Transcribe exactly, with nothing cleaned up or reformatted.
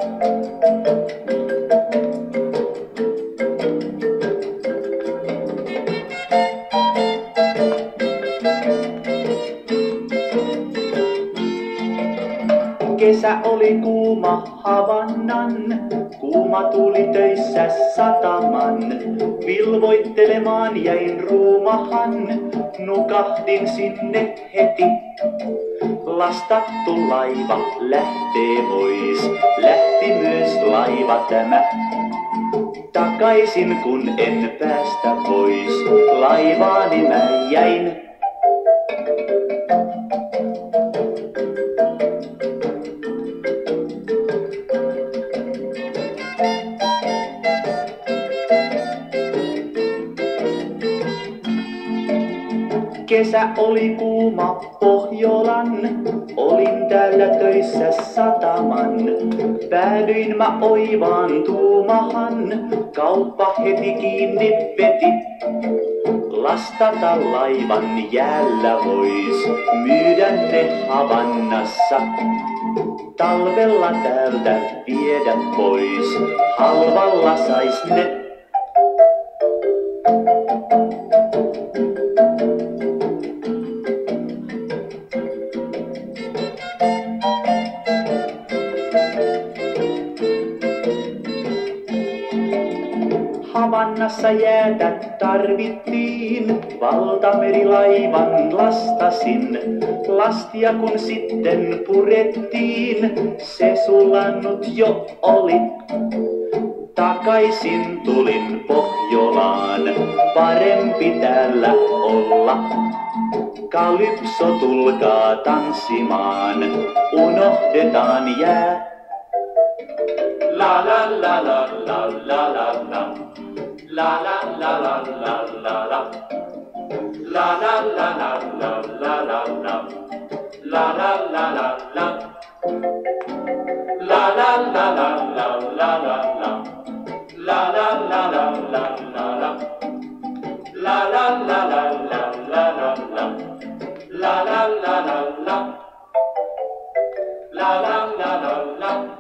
Kesä oli kuuma Havannan, kuuma tuli töissä sataman. Vilvoittelemaan jäin ruumahan, nukahdin sinne heti. Lastattu laiva lähtee pois, lähti myös laiva tämä. Takaisin kun en päästä pois, laivaani mä jäin. Kesä oli kuuma Pohjolan, olin täällä töissä sataman. Päädyin mä oivaan tuumahan, kauppa heti kiinni veti. Lastata laivan jäällä vois, myydä ne Havannassa. Talvella täältä viedä pois, halvalla sais ne. Havannassa jäätä tarvittiin, valtamerilaivan lastasin. Lastia kun sitten purettiin, se sulannut jo oli. Takaisin tulin Pohjolaan, parempi täällä olla. Kalypso tulkaa tanssimaan, unohdetaan jää. La la la la la la la la. La la la la la la la. La la la la la la la la. La la la la la. La la la la la la la la. La la la la la la la. La la la la la la la la. La la la la la. La la la la la.